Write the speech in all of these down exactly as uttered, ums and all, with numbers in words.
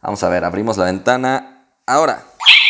Vamos a ver, abrimos la ventana ahora.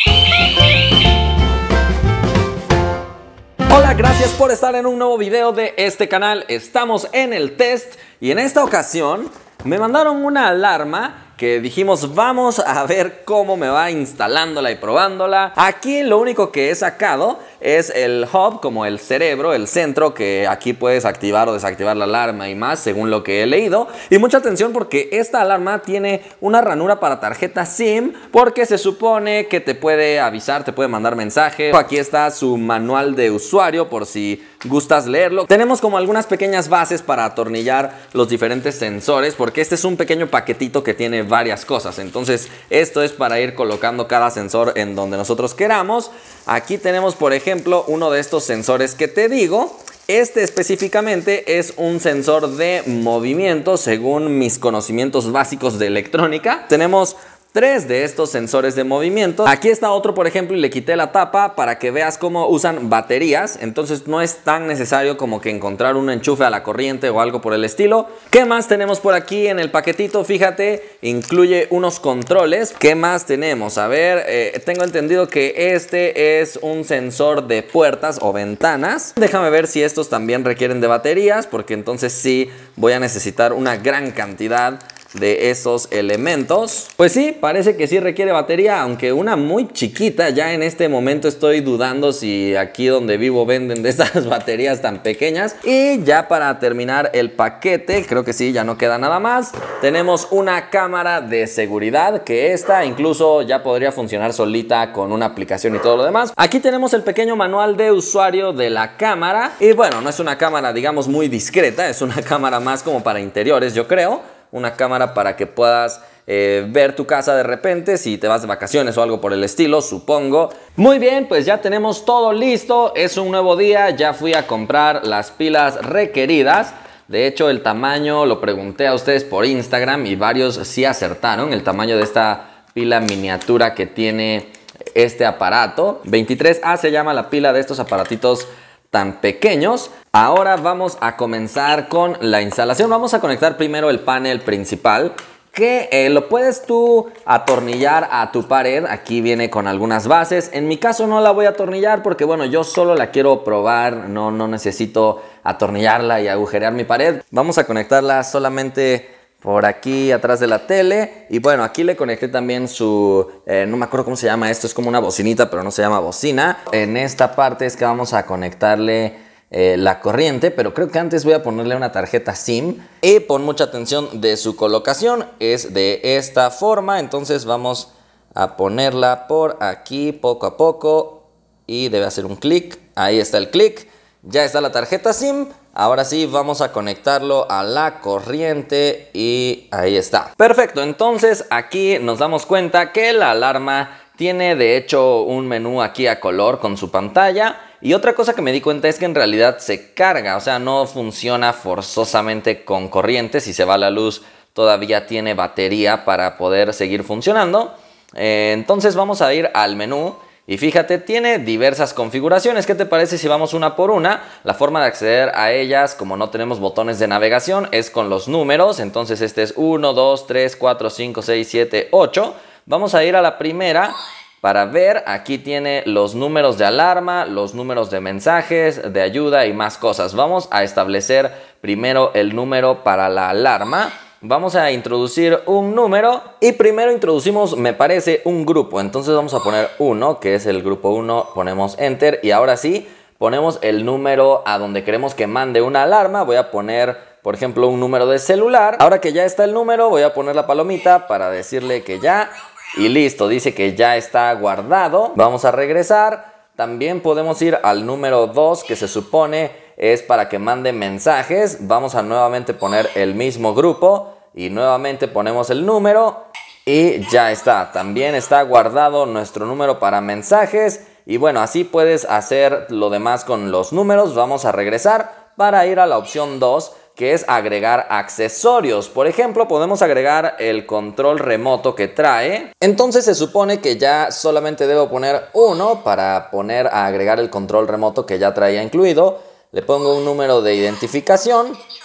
Hola, gracias por estar en un nuevo video de este canal. Estamos en el test y en esta ocasión me mandaron una alarma que dijimos vamos a ver cómo me va instalándola y probándola. Aquí lo único que he sacado es el hub, como el cerebro, el centro, que aquí puedes activar o desactivar la alarma y más según lo que he leído. Y mucha atención porque esta alarma tiene una ranura para tarjeta SIM, porque se supone que te puede avisar, te puede mandar mensaje. Aquí está su manual de usuario por si gustas leerlo. Tenemos como algunas pequeñas bases para atornillar los diferentes sensores, porque este es un pequeño paquetito que tiene varias cosas. Entonces esto es para ir colocando cada sensor en donde nosotros queramos. Aquí tenemos por ejemplo uno de estos sensores que te digo. Este específicamente es un sensor de movimiento según mis conocimientos básicos de electrónica. Tenemos tres de estos sensores de movimiento. Aquí está otro, por ejemplo, y le quité la tapa para que veas cómo usan baterías. Entonces no es tan necesario como que encontrar un enchufe a la corriente o algo por el estilo. ¿Qué más tenemos por aquí en el paquetito? Fíjate, incluye unos controles. ¿Qué más tenemos? A ver, eh, tengo entendido que este es un sensor de puertas o ventanas. Déjame ver si estos también requieren de baterías, porque entonces sí voy a necesitar una gran cantidad de esos elementos. Pues sí, parece que sí requiere batería, aunque una muy chiquita. Ya en este momento estoy dudando si aquí donde vivo venden de estas baterías tan pequeñas. Y ya para terminar el paquete, creo que sí, ya no queda nada más. Tenemos una cámara de seguridad, que esta incluso ya podría funcionar solita con una aplicación y todo lo demás. Aquí tenemos el pequeño manual de usuario de la cámara. Y bueno, no es una cámara digamos muy discreta, es una cámara más como para interiores, yo creo. Una cámara para que puedas eh, ver tu casa de repente si te vas de vacaciones o algo por el estilo, supongo. Muy bien, pues ya tenemos todo listo. Es un nuevo día, ya fui a comprar las pilas requeridas. De hecho, el tamaño lo pregunté a ustedes por Instagram y varios sí acertaron. El tamaño de esta pila miniatura que tiene este aparato. veintitrés A se llama la pila de estos aparatitos tan pequeños. Ahora vamos a comenzar con la instalación. Vamos a conectar primero el panel principal, que eh, lo puedes tú atornillar a tu pared. Aquí viene con algunas bases. En mi caso no la voy a atornillar porque bueno, yo solo la quiero probar. No, no necesito atornillarla y agujerear mi pared. Vamos a conectarla solamente por aquí atrás de la tele. Y bueno, aquí le conecté también su... Eh, no me acuerdo cómo se llama esto. Es como una bocinita, pero no se llama bocina. En esta parte es que vamos a conectarle eh, la corriente. Pero creo que antes voy a ponerle una tarjeta SIM. Y pon mucha atención de su colocación. Es de esta forma. Entonces vamos a ponerla por aquí poco a poco. Y debe hacer un clic. Ahí está el clic. Ya está la tarjeta SIM. Ahora sí vamos a conectarlo a la corriente y ahí está. Perfecto, entonces aquí nos damos cuenta que la alarma tiene de hecho un menú aquí a color con su pantalla. Y otra cosa que me di cuenta es que en realidad se carga, o sea, no funciona forzosamente con corriente. Si se va la luz todavía tiene batería para poder seguir funcionando. Eh, entonces vamos a ir al menú. Y fíjate, tiene diversas configuraciones. ¿Qué te parece si vamos una por una? La forma de acceder a ellas, como no tenemos botones de navegación, es con los números. Entonces este es uno, dos, tres, cuatro, cinco, seis, siete, ocho. Vamos a ir a la primera para ver. Aquí tiene los números de alarma, los números de mensajes, de ayuda y más cosas. Vamos a establecer primero el número para la alarma. Vamos a introducir un número y primero introducimos, me parece, un grupo. Entonces vamos a poner uno, que es el grupo uno, ponemos enter y ahora sí ponemos el número a donde queremos que mande una alarma. Voy a poner, por ejemplo, un número de celular. Ahora que ya está el número, voy a poner la palomita para decirle que ya. Y listo, dice que ya está guardado. Vamos a regresar. También podemos ir al número dos, que se supone es para que mande mensajes. Vamos a nuevamente poner el mismo grupo y nuevamente ponemos el número y ya está. También está guardado nuestro número para mensajes. Y bueno, así puedes hacer lo demás con los números. Vamos a regresar para ir a la opción dos, que es agregar accesorios. Por ejemplo, podemos agregar el control remoto que trae. Entonces se supone que ya solamente debo poner uno para poner a agregar el control remoto que ya traía incluido. Le pongo un número de identificación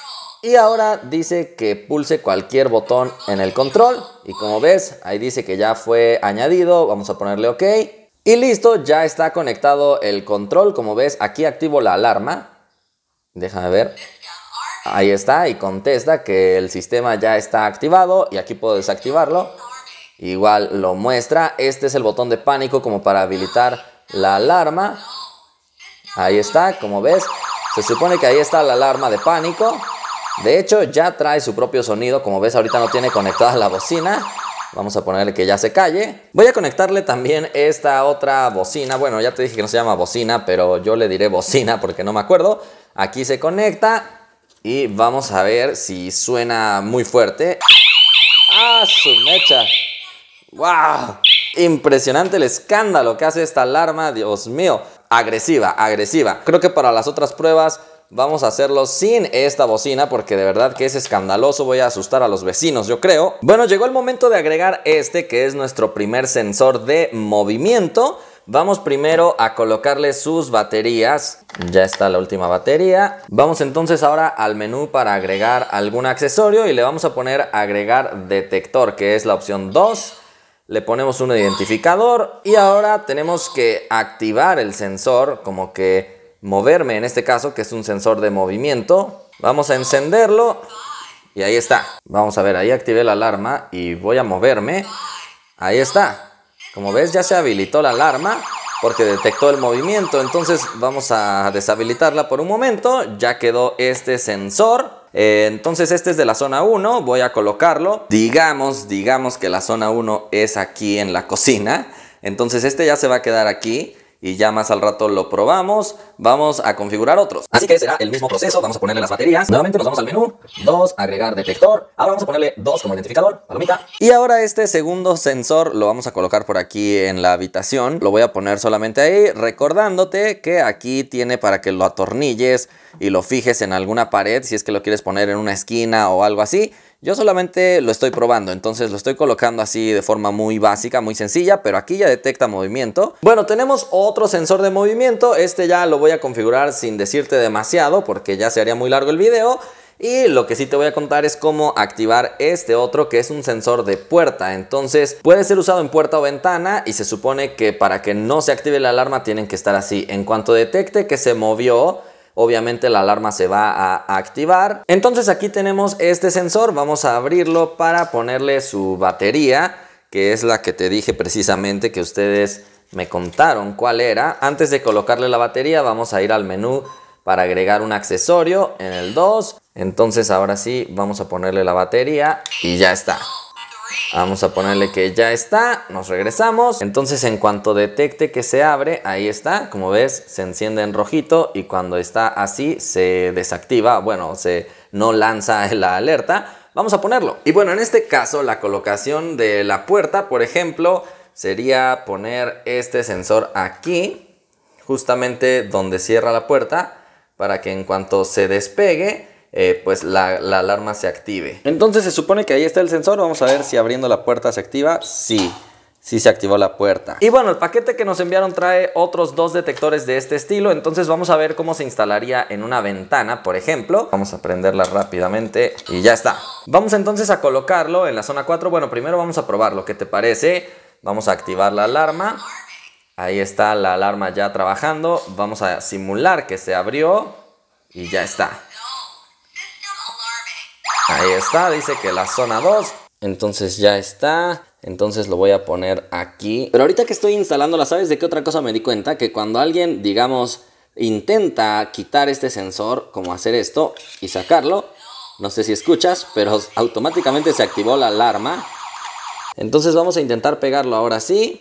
Y ahora dice que pulse cualquier botón en el control. Y como ves, ahí dice que ya fue añadido. Vamos a ponerle OK. Y listo, ya está conectado el control. Como ves, aquí activo la alarma. Déjame ver. Ahí está y contesta que el sistema ya está activado. Y aquí puedo desactivarlo. Igual lo muestra. Este es el botón de pánico como para habilitar la alarma. Ahí está, como ves. Se supone que ahí está la alarma de pánico. De hecho, ya trae su propio sonido. Como ves, ahorita no tiene conectada la bocina. Vamos a ponerle que ya se calle. Voy a conectarle también esta otra bocina. Bueno, ya te dije que no se llama bocina, pero yo le diré bocina porque no me acuerdo. Aquí se conecta y vamos a ver si suena muy fuerte. ¡Ah, su mecha! ¡Wow! Impresionante el escándalo que hace esta alarma, Dios mío. Agresiva, agresiva. Creo que para las otras pruebas vamos a hacerlo sin esta bocina porque de verdad que es escandaloso. Voy a asustar a los vecinos, yo creo. Bueno, llegó el momento de agregar este que es nuestro primer sensor de movimiento. Vamos primero a colocarle sus baterías. Ya está la última batería. Vamos entonces ahora al menú para agregar algún accesorio y le vamos a poner agregar detector, que es la opción dos. Le ponemos un identificador y ahora tenemos que activar el sensor, como que moverme en este caso, que es un sensor de movimiento. Vamos a encenderlo y ahí está. Vamos a ver, ahí activé la alarma y voy a moverme. Ahí está. Como ves, ya se habilitó la alarma porque detectó el movimiento. Entonces vamos a deshabilitarla por un momento. Ya quedó este sensor. Eh, entonces este es de la zona uno, voy a colocarlo. Digamos, digamos que la zona uno es aquí en la cocina. Entonces este ya se va a quedar aquí y ya más al rato lo probamos. Vamos a configurar otros. Así que será el mismo proceso, vamos a ponerle las baterías. Nuevamente nos vamos al menú, dos, agregar detector. Ahora vamos a ponerle dos como identificador, palomita. Y ahora este segundo sensor lo vamos a colocar por aquí en la habitación. Lo voy a poner solamente ahí, recordándote que aquí tiene para que lo atornilles y lo fijes en alguna pared si es que lo quieres poner en una esquina o algo así. Yo solamente lo estoy probando, entonces lo estoy colocando así de forma muy básica, muy sencilla, pero aquí ya detecta movimiento. Bueno, tenemos otro sensor de movimiento. Este ya lo voy a configurar sin decirte demasiado porque ya se haría muy largo el video. Y lo que sí te voy a contar es cómo activar este otro, que es un sensor de puerta. Entonces puede ser usado en puerta o ventana y se supone que para que no se active la alarma tienen que estar así. En cuanto detecte que se movió, obviamente la alarma se va a activar. Entonces aquí tenemos este sensor. Vamos a abrirlo para ponerle su batería, que es la que te dije precisamente que ustedes me contaron cuál era. Antes de colocarle la batería vamos a ir al menú para agregar un accesorio en el dos. Entonces ahora sí vamos a ponerle la batería y ya está. Vamos a ponerle que ya está, nos regresamos. Entonces en cuanto detecte que se abre, ahí está, como ves se enciende en rojito y cuando está así se desactiva, bueno, se no lanza la alerta. Vamos a ponerlo. Y bueno, en este caso la colocación de la puerta, por ejemplo, sería poner este sensor aquí, justamente donde cierra la puerta, para que en cuanto se despegue, Eh, pues la, la alarma se active. Entonces se supone que ahí está el sensor. Vamos a ver si abriendo la puerta se activa. Sí, sí se activó la puerta. Y bueno, el paquete que nos enviaron trae otros dos detectores de este estilo. Entonces vamos a ver cómo se instalaría en una ventana, por ejemplo. Vamos a prenderla rápidamente y ya está. Vamos entonces a colocarlo en la zona cuatro. Bueno, primero vamos a probarlo. ¿Qué te parece? Vamos a activar la alarma. Ahí está la alarma ya trabajando. Vamos a simular que se abrió y ya está. Ahí está, dice que la zona dos. Entonces ya está. Entonces lo voy a poner aquí. Pero ahorita que estoy instalándola, ¿sabes de qué otra cosa me di cuenta? Que cuando alguien, digamos, intenta quitar este sensor, como hacer esto y sacarlo, no sé si escuchas, pero automáticamente se activó la alarma. Entonces vamos a intentar pegarlo ahora sí.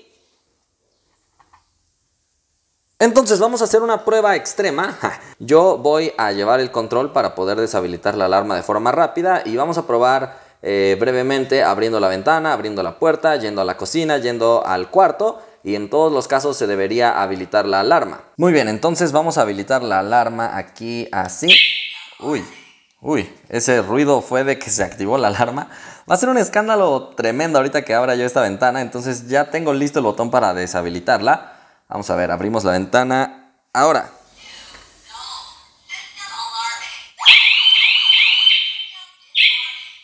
Entonces vamos a hacer una prueba extrema. Yo voy a llevar el control para poder deshabilitar la alarma de forma rápida y vamos a probar eh, brevemente abriendo la ventana, abriendo la puerta, yendo a la cocina, yendo al cuarto y en todos los casos se debería habilitar la alarma. Muy bien, entonces vamos a habilitar la alarma aquí así. Uy, uy, ese ruido fue de que se activó la alarma. Va a ser un escándalo tremendo ahorita que abra yo esta ventana, entonces ya tengo listo el botón para deshabilitarla. Vamos a ver, abrimos la ventana. Ahora.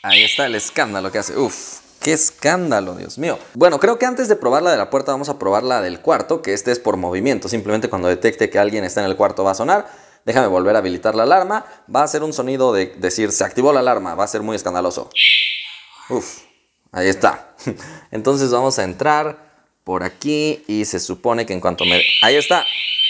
Ahí está el escándalo que hace. Uf, qué escándalo, Dios mío. Bueno, creo que antes de probar la de la puerta vamos a probar la del cuarto, que este es por movimiento. Simplemente cuando detecte que alguien está en el cuarto va a sonar. Déjame volver a habilitar la alarma. Va a hacer un sonido de decir se activó la alarma. Va a ser muy escandaloso. Uf, ahí está. Entonces vamos a entrar por aquí y se supone que en cuanto me... Ahí está.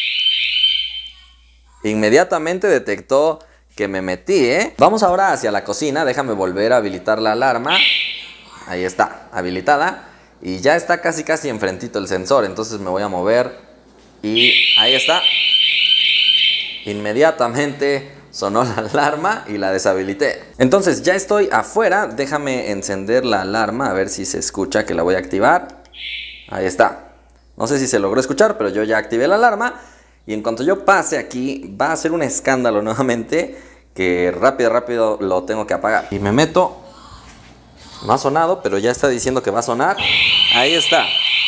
Inmediatamente detectó que me metí, ¿eh? Vamos ahora hacia la cocina. Déjame volver a habilitar la alarma. Ahí está, habilitada. Y ya está casi casi enfrentito el sensor. Entonces me voy a mover. Y ahí está. Inmediatamente sonó la alarma y la deshabilité. Entonces ya estoy afuera. Déjame encender la alarma a ver si se escucha, que la voy a activar. Ahí está. No sé si se logró escuchar, pero yo ya activé la alarma. Y en cuanto yo pase aquí, va a ser un escándalo nuevamente, que rápido, rápido lo tengo que apagar. Y me meto. No ha sonado, pero ya está diciendo que va a sonar. Ahí está.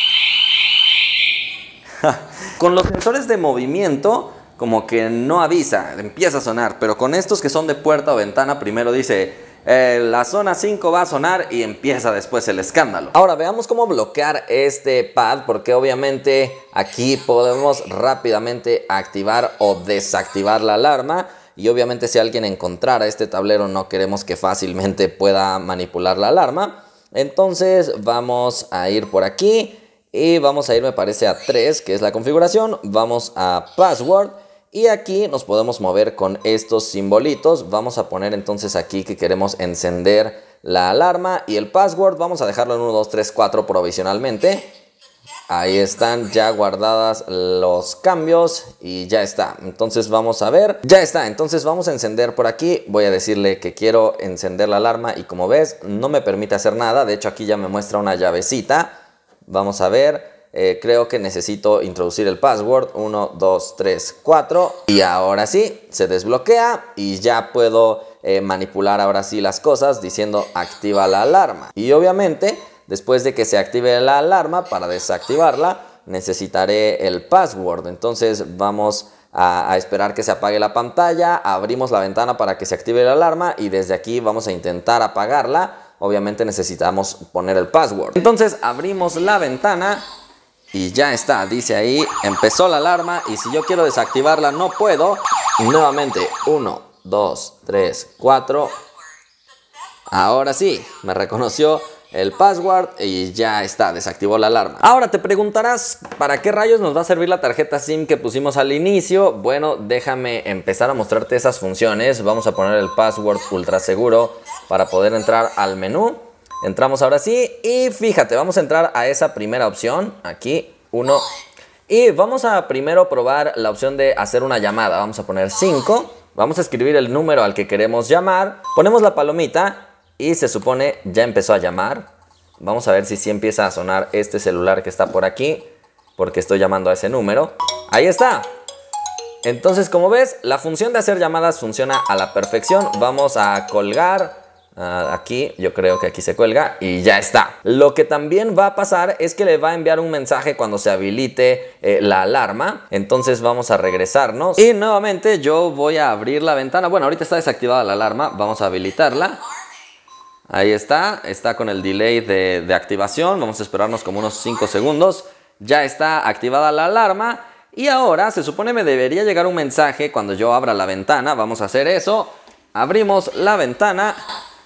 Con los sensores de movimiento, como que no avisa, empieza a sonar. Pero con estos que son de puerta o ventana, primero dice... Eh, la zona cinco va a sonar y empieza después el escándalo. Ahora veamos cómo bloquear este pad, porque obviamente aquí podemos rápidamente activar o desactivar la alarma. Y obviamente si alguien encontrara este tablero no queremos que fácilmente pueda manipular la alarma. Entonces vamos a ir por aquí y vamos a ir, me parece, a tres, que es la configuración. Vamos a password. Y aquí nos podemos mover con estos simbolitos. Vamos a poner entonces aquí que queremos encender la alarma. Y el password vamos a dejarlo en uno, dos, tres, cuatro provisionalmente. Ahí están ya guardadas los cambios y ya está. Entonces vamos a ver. Ya está, entonces vamos a encender por aquí. Voy a decirle que quiero encender la alarma y como ves no me permite hacer nada. De hecho aquí ya me muestra una llavecita. Vamos a ver. Eh, creo que necesito introducir el password. uno, dos, tres, cuatro. Y ahora sí, se desbloquea y ya puedo eh, manipular ahora sí las cosas diciendo activa la alarma. Y obviamente, después de que se active la alarma, para desactivarla, necesitaré el password. Entonces vamos a, a esperar que se apague la pantalla. Abrimos la ventana para que se active la alarma y desde aquí vamos a intentar apagarla. Obviamente necesitamos poner el password. Entonces abrimos la ventana. Y ya está, dice ahí, empezó la alarma y si yo quiero desactivarla no puedo. Y nuevamente, uno, dos, tres, cuatro. Ahora sí, me reconoció el password y ya está, desactivó la alarma. Ahora te preguntarás, ¿para qué rayos nos va a servir la tarjeta SIM que pusimos al inicio? Bueno, déjame empezar a mostrarte esas funciones. Vamos a poner el password ultra seguro para poder entrar al menú. Entramos ahora sí y fíjate, vamos a entrar a esa primera opción, aquí, uno. Y vamos a primero probar la opción de hacer una llamada. Vamos a poner cinco, vamos a escribir el número al que queremos llamar. Ponemos la palomita y se supone ya empezó a llamar. Vamos a ver si sí empieza a sonar este celular que está por aquí, porque estoy llamando a ese número. Ahí está. Entonces, como ves, la función de hacer llamadas funciona a la perfección. Vamos a colgar. Uh, aquí, yo creo que aquí se cuelga y ya está. Lo que también va a pasar es que le va a enviar un mensaje cuando se habilite eh, la alarma. Entonces vamos a regresarnos y nuevamente yo voy a abrir la ventana. Bueno, ahorita está desactivada la alarma, vamos a habilitarla. Ahí está, está con el delay de, de activación. Vamos a esperarnos como unos cinco segundos. Ya está activada la alarma. Y ahora se supone me debería llegar un mensaje cuando yo abra la ventana. Vamos a hacer eso. Abrimos la ventana.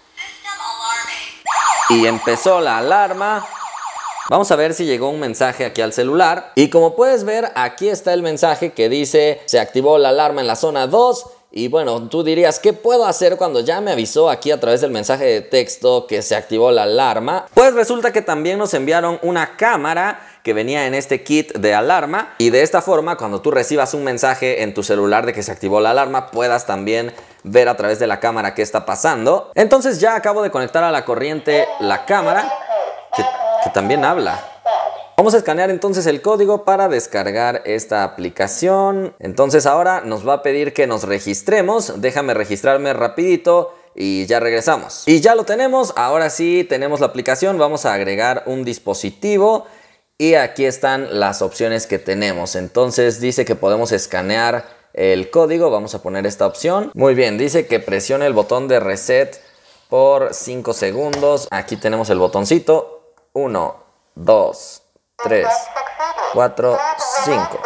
Y empezó la alarma. Vamos a ver si llegó un mensaje aquí al celular. Y como puedes ver, aquí está el mensaje que dice se activó la alarma en la zona dos. Y bueno, tú dirías, ¿qué puedo hacer cuando ya me avisó aquí a través del mensaje de texto que se activó la alarma? Pues resulta que también nos enviaron una cámara que venía en este kit de alarma. Y de esta forma, cuando tú recibas un mensaje en tu celular de que se activó la alarma, puedas también ver a través de la cámara qué está pasando. Entonces ya acabo de conectar a la corriente la cámara, que, que también habla. Vamos a escanear entonces el código para descargar esta aplicación. Entonces ahora nos va a pedir que nos registremos. Déjame registrarme rapidito y ya regresamos. Y ya lo tenemos, ahora sí tenemos la aplicación. Vamos a agregar un dispositivo y aquí están las opciones que tenemos. Entonces dice que podemos escanear el código. Vamos a poner esta opción. Muy bien, dice que presione el botón de reset por cinco segundos. Aquí tenemos el botoncito. uno, dos, tres, cuatro, cinco.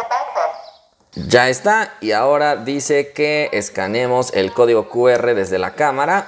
Ya está. Y ahora dice que escanemos el código Q R desde la cámara.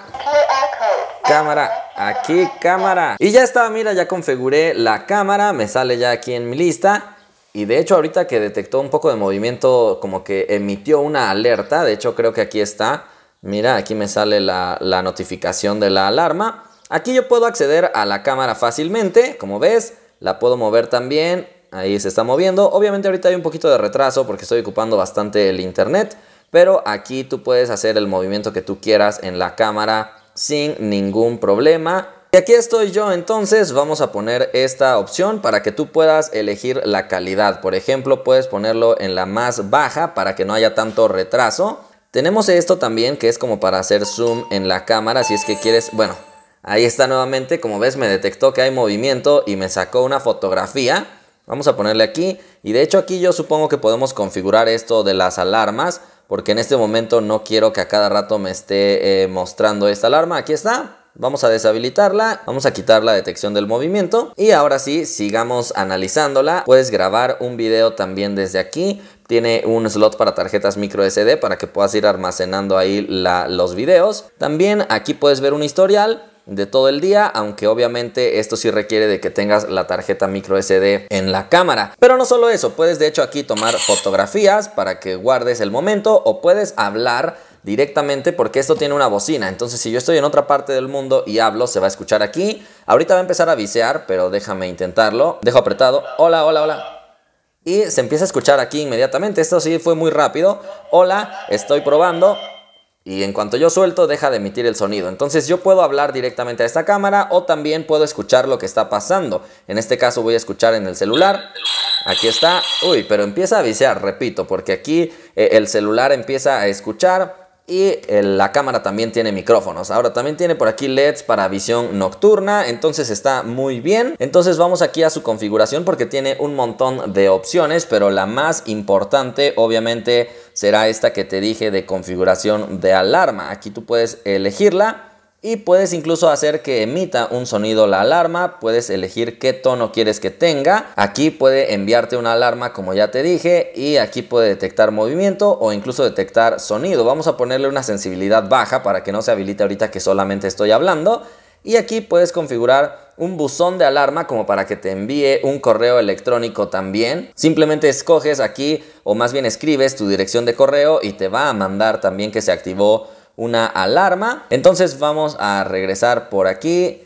Cámara, aquí cámara. Y ya está, mira, ya configuré la cámara. Me sale ya aquí en mi lista. Y de hecho ahorita que detectó un poco de movimiento, como que emitió una alerta. De hecho creo que aquí está. Mira, aquí me sale la, la notificación de la alarma. Aquí yo puedo acceder a la cámara fácilmente. Como ves, la puedo mover también. Ahí se está moviendo. Obviamente ahorita hay un poquito de retraso porque estoy ocupando bastante el internet. Pero aquí tú puedes hacer el movimiento que tú quieras en la cámara sin ningún problema. Y aquí estoy yo, entonces vamos a poner esta opción para que tú puedas elegir la calidad. Por ejemplo, puedes ponerlo en la más baja para que no haya tanto retraso. Tenemos esto también que es como para hacer zoom en la cámara si es que quieres. Bueno, ahí está nuevamente, como ves me detectó que hay movimiento y me sacó una fotografía. Vamos a ponerle aquí y de hecho aquí yo supongo que podemos configurar esto de las alarmas. Porque en este momento no quiero que a cada rato me esté eh, mostrando esta alarma. Aquí está. Vamos a deshabilitarla. Vamos a quitar la detección del movimiento. Y ahora sí, sigamos analizándola. Puedes grabar un video también desde aquí. Tiene un slot para tarjetas micro S D para que puedas ir almacenando ahí la, los videos. También aquí puedes ver un historial de todo el día, aunque obviamente esto sí requiere de que tengas la tarjeta micro S D en la cámara. Pero no solo eso, puedes de hecho aquí tomar fotografías para que guardes el momento o puedes hablar directamente porque esto tiene una bocina. Entonces si yo estoy en otra parte del mundo y hablo, se va a escuchar aquí. Ahorita va a empezar a visear, pero déjame intentarlo. Dejo apretado. Hola, hola, hola. Y se empieza a escuchar aquí inmediatamente. Esto sí fue muy rápido. Hola, estoy probando. Y en cuanto yo suelto, deja de emitir el sonido. Entonces yo puedo hablar directamente a esta cámara o también puedo escuchar lo que está pasando. En este caso voy a escuchar en el celular. Aquí está. Uy, pero empieza a viciar, repito, porque aquí eh, el celular empieza a escuchar y eh, la cámara también tiene micrófonos. Ahora también tiene por aquí L E Ds para visión nocturna, entonces está muy bien. Entonces vamos aquí a su configuración porque tiene un montón de opciones, pero la más importante obviamente será esta que te dije de configuración de alarma. Aquí tú puedes elegirla y puedes incluso hacer que emita un sonido la alarma. Puedes elegir qué tono quieres que tenga. Aquí puede enviarte una alarma como ya te dije y aquí puede detectar movimiento o incluso detectar sonido. Vamos a ponerle una sensibilidad baja para que no se habilite ahorita que solamente estoy hablando. Y aquí puedes configurar un buzón de alarma como para que te envíe un correo electrónico también. Simplemente escoges aquí o más bien escribes tu dirección de correo y te va a mandar también que se activó una alarma. Entonces vamos a regresar por aquí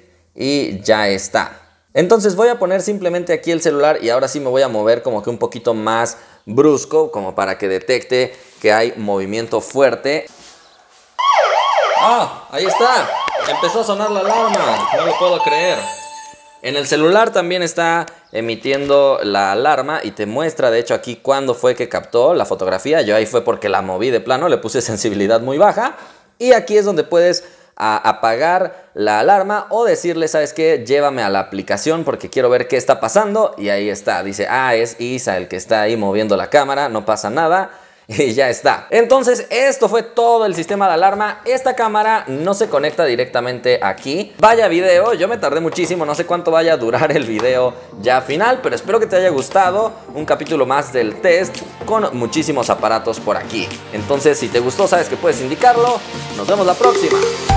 y ya está. Entonces voy a poner simplemente aquí el celular y ahora sí me voy a mover como que un poquito más brusco como para que detecte que hay movimiento fuerte. ¡Ah! Ahí está. Empezó a sonar la alarma. No lo puedo creer. En el celular también está emitiendo la alarma y te muestra de hecho aquí cuándo fue que captó la fotografía. Yo ahí fue porque la moví de plano, le puse sensibilidad muy baja. Y aquí es donde puedes a, apagar la alarma o decirle, ¿sabes qué? Llévame a la aplicación porque quiero ver qué está pasando. Y ahí está, dice, ah, es Isa el que está ahí moviendo la cámara, no pasa nada. Y ya está. Entonces esto fue todo el sistema de alarma. Esta cámara no se conecta directamente aquí. Vaya video, yo me tardé muchísimo. No sé cuánto vaya a durar el video ya final, pero espero que te haya gustado. Un capítulo más del test con muchísimos aparatos por aquí. Entonces si te gustó sabes que puedes indicarlo. Nos vemos la próxima.